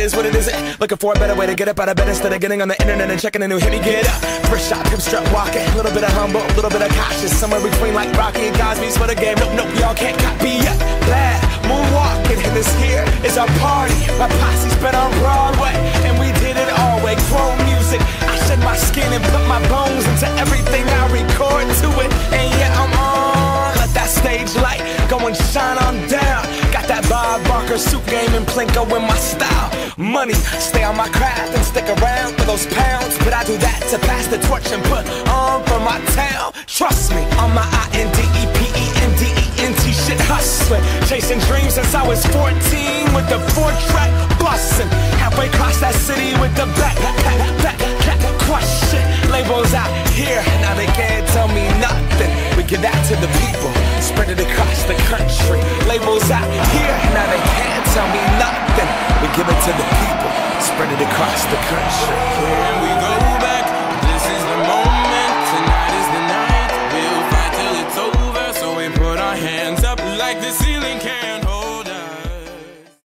is what it isn't. Looking for a better way to get up out of bed instead of getting on the internet and checking a new hit. Me get up, first shot, pimp strut walking. A little bit of humble, a little bit of cautious. Somewhere between like Rocky and Cosby's for the game. Nope, nope, y'all can't copy yet. Glad moonwalking, and this here is our party. My posse's been on Broadway, and we did it all way. Grown music, I shed my skin and put my bones into everything I record to it. And yeah, I'm on. Let that stage light go and shine on down. Got that Bob Barker suit game and Plinko in my style. Money, stay on my craft and stick around for those pounds. But I do that to pass the torch and put on for my town. Trust me, on my INDEPENDENT shit hustling. Chasing dreams since I was 14 with the 4-track bustin'. Halfway across that city with the back crush shit. Labels out here, now they can't tell me nothing. We give that to the people, spread it across the country. Labels out here, now they can't tell me nothing. We give it to the people, spread it across the country.